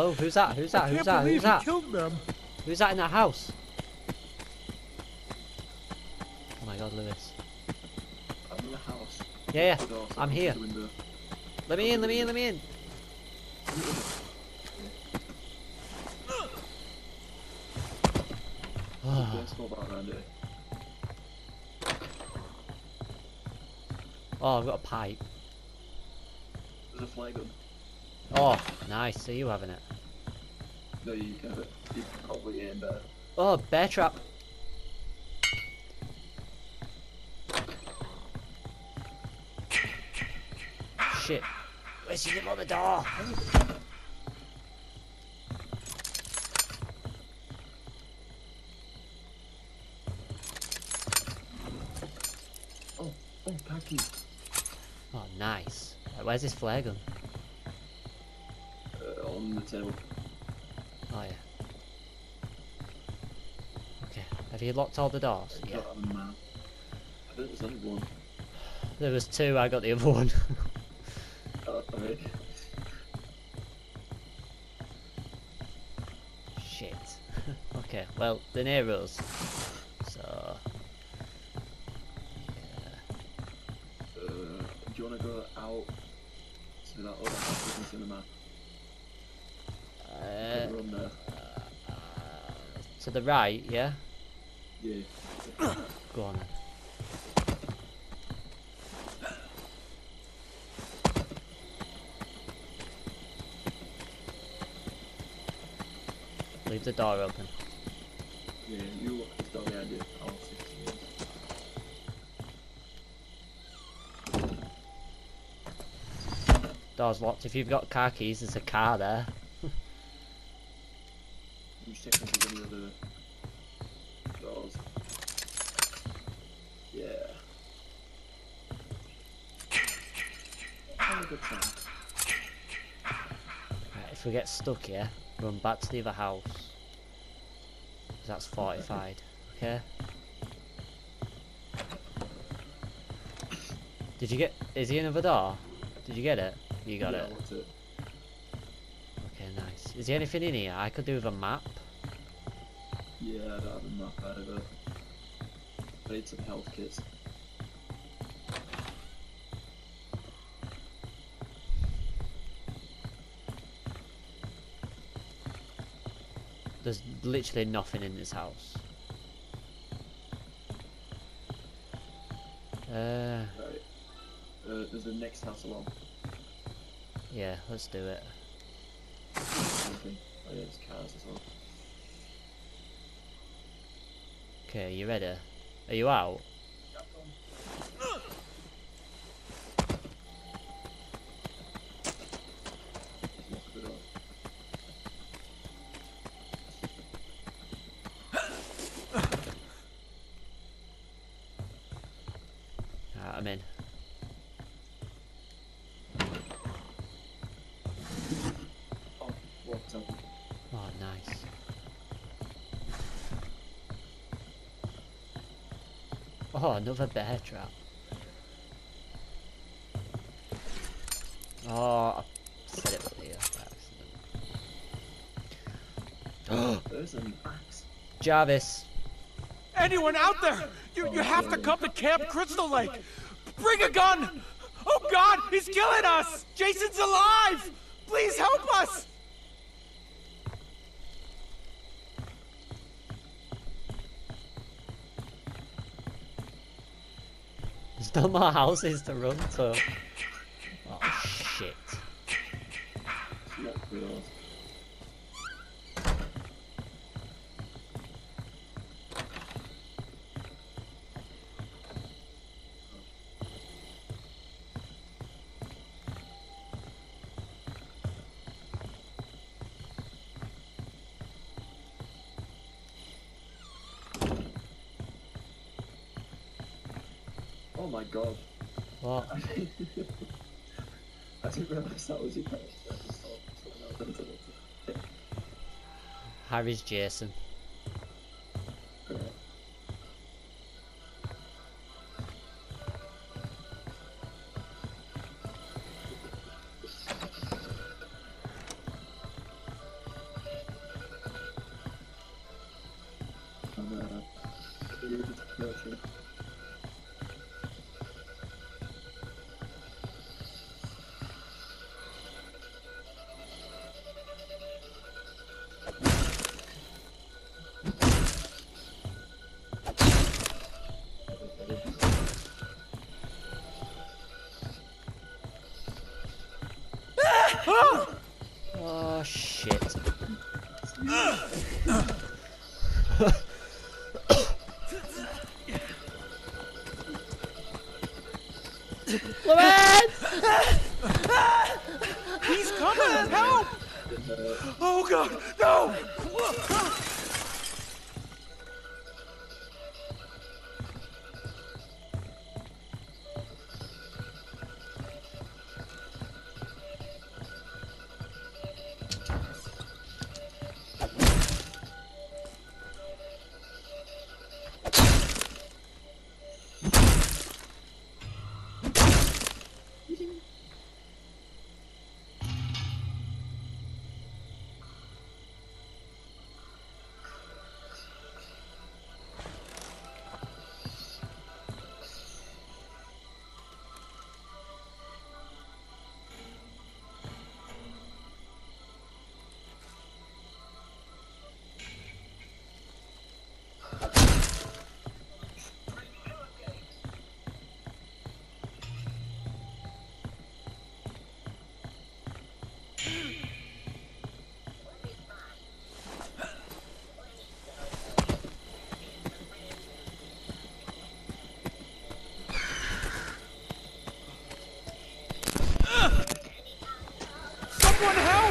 Oh, who's that? Who's that? Who's that? Who's that? Killed them. Who's that in that house? Oh my god, Lewis. I'm in the house. Yeah, The door, so I'm here. the window. Let me in, let me in, let me in. Don't smoke that around here. Oh, I've got a pipe. There's a flare gun. Oh, nice. Are you having it? No, you can have it. You can probably aim better. Oh, bear trap. Shit. Where's he on the door? Oh, khaki. Oh, nice. Right, where's his flare gun? On the table. Oh, yeah. Okay. Have you locked all the doors? Yeah. I think there's only one. There was two, I got the other one. Okay. Shit. Okay, well, they're near us. So... Do you want to go out to that other house with the cinema? Run there. To the right, yeah? Yeah. Go on then. Leave the door open. Yeah, you look at the door behind you. I'll see. Door's locked. If you've got car keys, there's a car there. I'm just checking if there's any other doors. Yeah. Have a good time. Right, if we get stuck here, run back to the other house. 'Cause that's fortified. Okay? Did you get... Is he another door? Did you get it? You got it. What's it? Okay, nice. Is there anything in here? I could do with a map. Yeah, I don't have a map either. I need some health kits. There's literally nothing in this house. Right. There's the next house along. Yeah, let's do it. Something. Oh yeah, there's cars as well. Okay, you ready? Are you out? Lock the door. Alright, I'm in. Oh, what's up? Oh, nice. Oh, another bear trap. Oh, I set it up here by accident. There's an axe. Jarvis. Anyone out there? You have to come to Camp Crystal Lake. Bring a gun. Oh God, he's killing us. Jason's alive. Please help us. There's no more houses to run to. Oh, shit. Lock the doors. Oh my god. What? I didn't realise that was your pet. I just thought someone else had done Harry's Jason. it. Right. Lewis! He's coming! Help! Oh God, no! Someone help!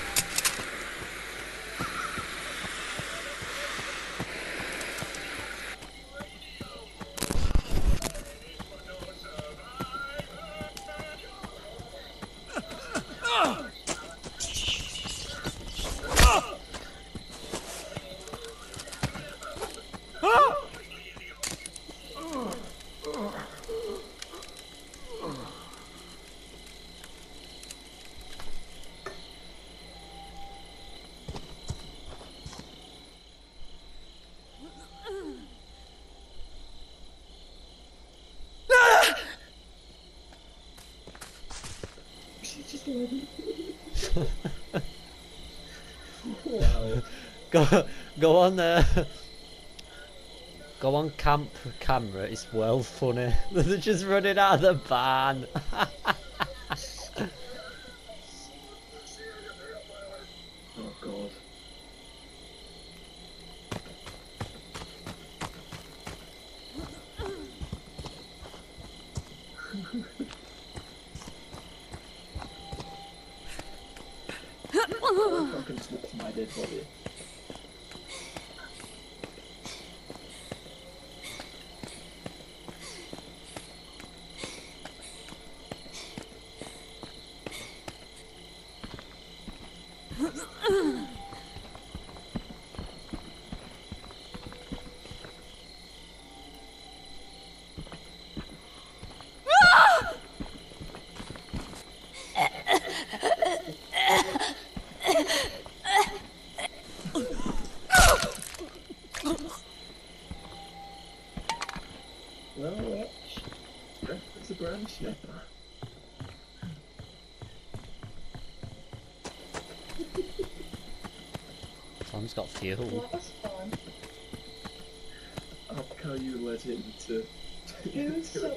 Wow. Go on there. Go on camera, it's well funny. They're just running out of the barn. Oh God. Fucking switch my dead body. No, watch. It's a branch, yeah. Tom's got fuel. Well, that's fine. I like how you led him to. Who's so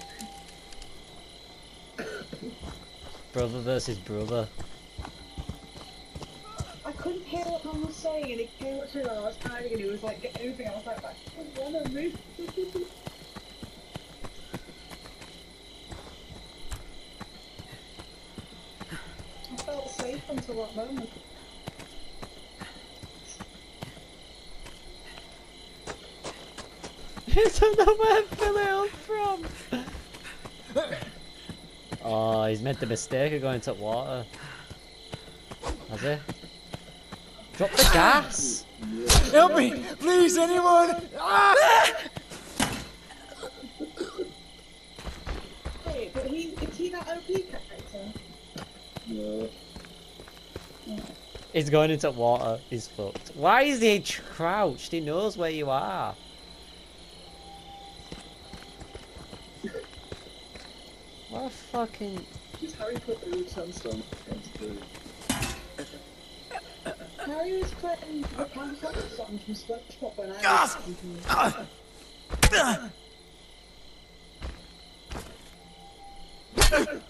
Brother versus brother. I couldn't hear what Mum was saying, and it came up to me when I was hiding, and he was like getting moving. I was like, I don't want to move. I felt safe until that moment. I don't know where Philip from. Oh, he's made the mistake of going to water. Has he? Drop the gas! Help me! Please, anyone! Ah! Wait, but is he that OP character? No. He's going into water. He's fucked. Why is he crouched? He knows where you are. What a fucking... Just Harry Potter with Sandstone. Harry was playing the Candy Crush song from SpongeBob when I was